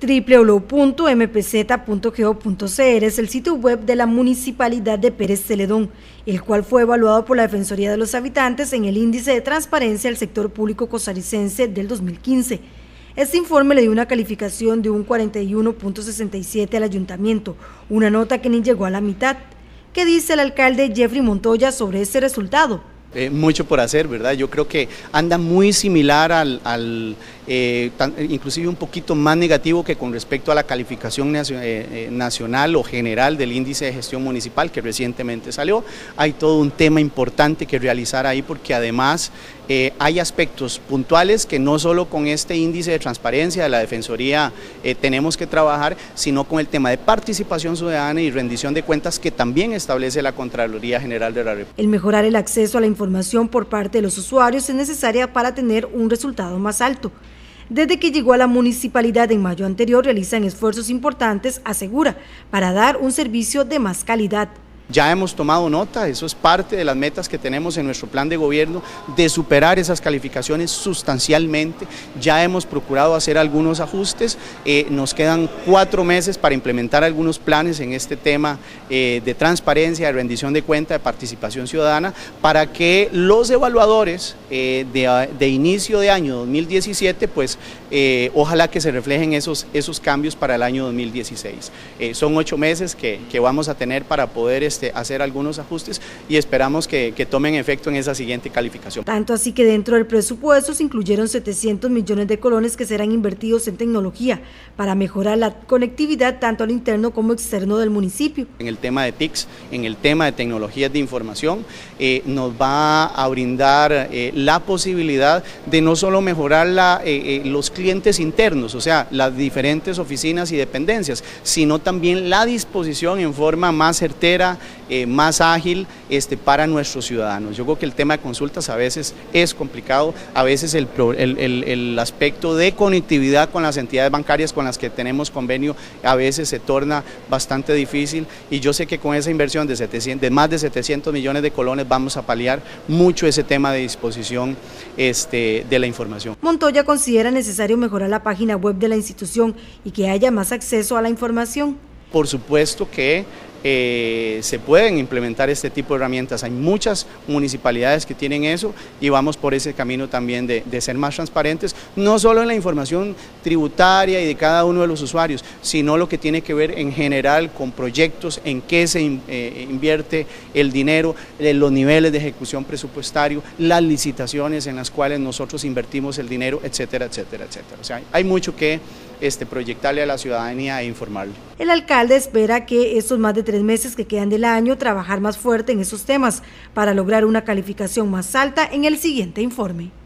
www.mpz.go.cr es el sitio web de la Municipalidad de Pérez Celedón, el cual fue evaluado por la Defensoría de los Habitantes en el Índice de Transparencia del Sector Público Costarricense del 2015. Este informe le dio una calificación de un 41.67 al ayuntamiento, una nota que ni llegó a la mitad. ¿Qué dice el alcalde Jeffrey Montoya sobre este resultado? Mucho por hacer, ¿verdad? Yo creo que anda muy similar inclusive un poquito más negativo que con respecto a la calificación nacional o general del índice de gestión municipal que recientemente salió. Hay todo un tema importante que realizar ahí porque además hay aspectos puntuales que no solo con este índice de transparencia de la Defensoría tenemos que trabajar, sino con el tema de participación ciudadana y rendición de cuentas que también establece la Contraloría General de la República. El mejorar el acceso a la información por parte de los usuarios es necesaria para tener un resultado más alto. Desde que llegó a la municipalidad en mayo anterior, realizan esfuerzos importantes, asegura, para dar un servicio de más calidad. Ya hemos tomado nota, eso es parte de las metas que tenemos en nuestro plan de gobierno, de superar esas calificaciones sustancialmente. Ya hemos procurado hacer algunos ajustes, nos quedan 4 meses para implementar algunos planes en este tema de transparencia, de rendición de cuenta, de participación ciudadana, para que los evaluadores de inicio de año 2017, pues ojalá que se reflejen esos cambios para el año 2016. Son 8 meses que vamos a tener para poder hacer algunos ajustes y esperamos que tomen efecto en esa siguiente calificación. Tanto así que dentro del presupuesto se incluyeron 700 millones de colones que serán invertidos en tecnología para mejorar la conectividad tanto al interno como externo del municipio. En el tema de TICs, en el tema de tecnologías de información, nos va a brindar la posibilidad de no solo mejorar los clientes internos, o sea, las diferentes oficinas y dependencias, sino también la disposición en forma más certera, más ágil para nuestros ciudadanos. Yo creo que el tema de consultas a veces es complicado, a veces el aspecto de conectividad con las entidades bancarias con las que tenemos convenio a veces se torna bastante difícil y yo sé que con esa inversión de más de 700 millones de colones vamos a paliar mucho ese tema de disposición de la información. Montoya considera necesario mejorar la página web de la institución y que haya más acceso a la información. Por supuesto que se pueden implementar este tipo de herramientas, hay muchas municipalidades que tienen eso y vamos por ese camino también de ser más transparentes, no solo en la información tributaria y de cada uno de los usuarios, sino lo que tiene que ver en general con proyectos, en qué se invierte el dinero, los niveles de ejecución presupuestario, las licitaciones en las cuales nosotros invertimos el dinero, etcétera, etcétera, etcétera. O sea, hay mucho que proyectarle a la ciudadanía e informarle. El alcalde espera que estos más de 3 meses que quedan del año trabajar más fuerte en esos temas para lograr una calificación más alta en el siguiente informe.